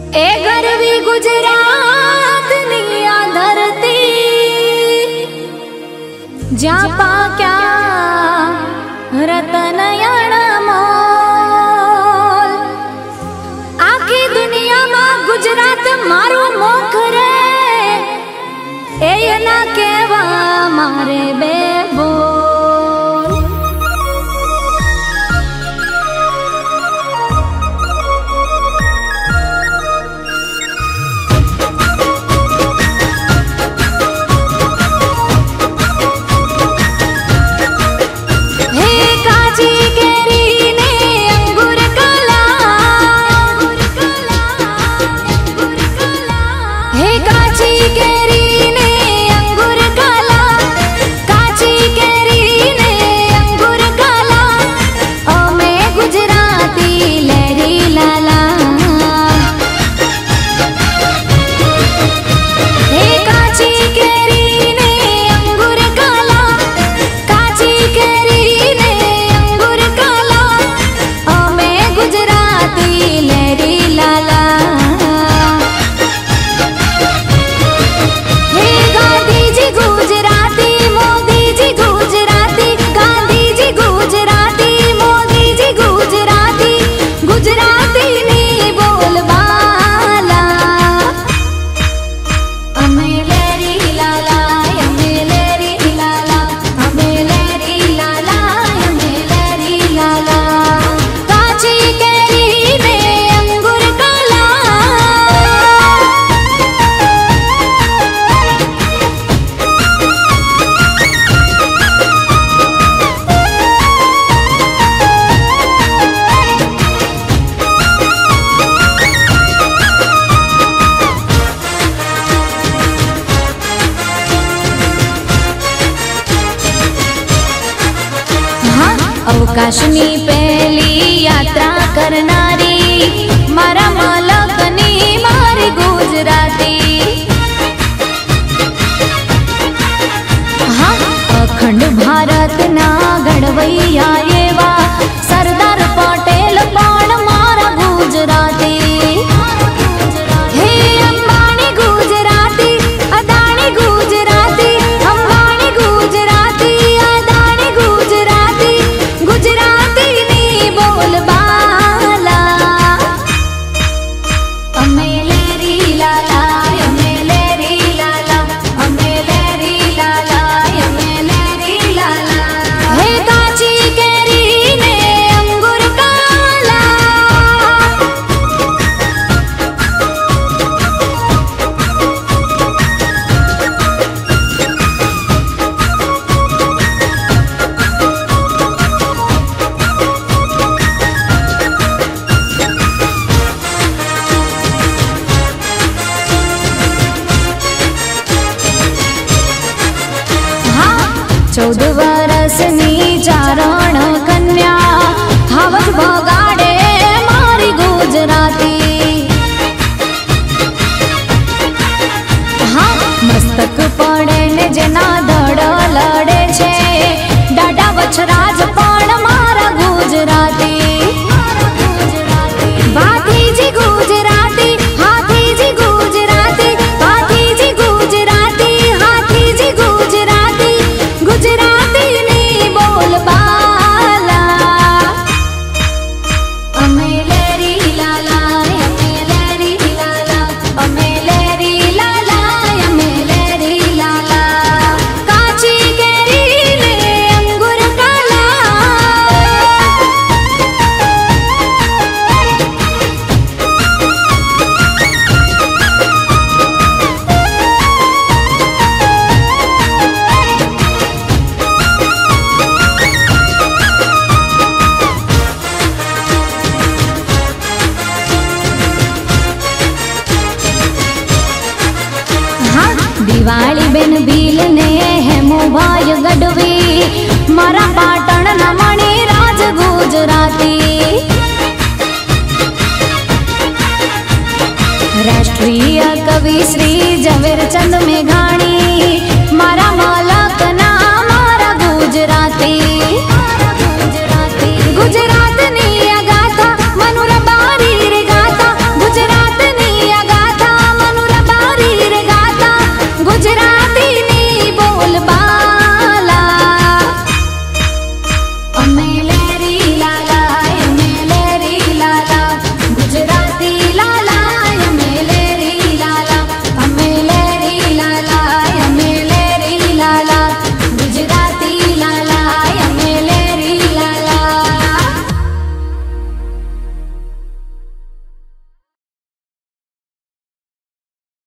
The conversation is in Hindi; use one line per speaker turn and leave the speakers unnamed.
ए गरवी गुजरात नी आ धरती ज्या पाक्या रतन अणमोल। आखी दुनिया में गुजरात मारू मोख रे ए ना केवा मारे बेबो। अवकाशनी पहली यात्रा करनारी मारा मलकनी मारी गुजराती। हाँ अखंड भारत ना घड़वैया एवा सरदार पटेल पण मारा गुजराती। हे अंबानी गुजराती, अदानी गुजराती, अंबानी गुजराती, अदानी गुजराती, गुजराती नी बोलबाला। अमे लेरी लाला, अमे लेरी लाला, अमे लेरी लाला, अमे लेरी लाला। हे काची केरी ने अंगूर काला। हाँ 14 वर्षनी चारण कन्या हावज बगाड़े मारी गुजराती। हाँ मस्तक पड़े ने जेना धड़ लड़े छे डाडा वछराज पण मारा गुजराती। भातीजी गुजराती, हाथीजी गुजराती, भातीजी गुजराती, हाथीजी गुजराती, गुजराती नी बोलबाला। अमे लेरी लाला, अमे लेरी लाला, अमे लेरी लाला, अमे लेरी लाला। काची केरी ने अंगूर काला। हाँ दिवाली बेन भील ने हेमू भाई गढ़वी मारा पाटण ना मणि राज गुजराती। राष्ट्रीय कवि श्री जवे